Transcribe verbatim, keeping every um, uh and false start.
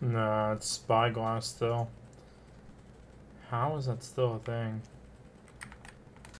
Nah, it's Spyglass still. How is that still a thing?